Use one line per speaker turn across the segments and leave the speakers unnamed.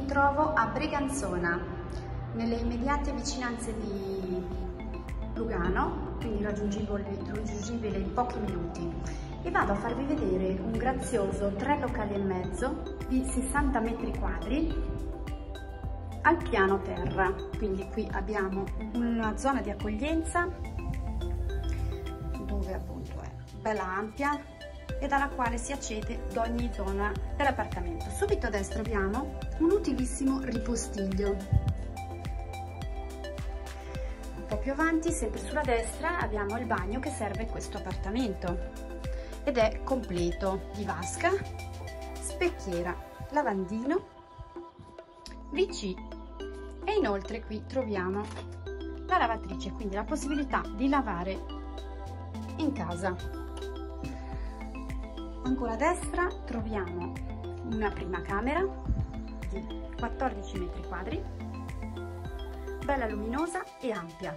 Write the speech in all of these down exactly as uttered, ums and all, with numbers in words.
trovo a Briganzona, nelle immediate vicinanze di Lugano, quindi raggiungibile, raggiungibile in pochi minuti, e vado a farvi vedere un grazioso tre locali e mezzo di sessanta metri quadri al piano terra. Quindi qui abbiamo una zona di accoglienza dove appunto è bella ampia e dalla quale si accede ad ogni zona dell'appartamento. Subito a destra abbiamo un utilissimo ripostiglio. Un po' più avanti, sempre sulla destra, abbiamo il bagno che serve questo appartamento ed è completo di vasca, specchiera, lavandino, V C e inoltre qui troviamo la lavatrice, quindi la possibilità di lavare in casa. Ancora a destra troviamo una prima camera di quattordici metri quadri, bella luminosa e ampia.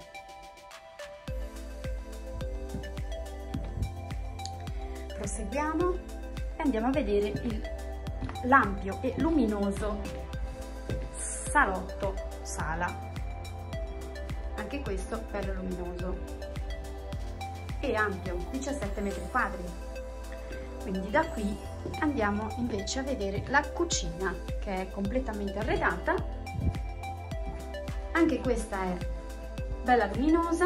Proseguiamo e andiamo a vedere l'ampio e luminoso salotto sala. Anche questo bello luminoso e ampio, diciassette metri quadri. Quindi da qui andiamo invece a vedere la cucina, che è completamente arredata. Anche questa è bella luminosa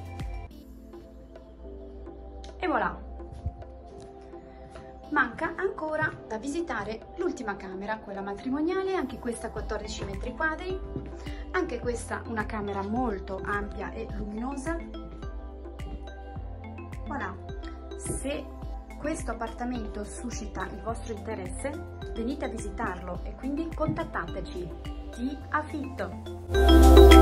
e voilà. Manca ancora da visitare l'ultima camera, quella matrimoniale, anche questa quattordici metri quadri, anche questa una camera molto ampia e luminosa. Voilà. Se questo appartamento suscita il vostro interesse, venite a visitarlo e quindi contattateci. Ti affitto!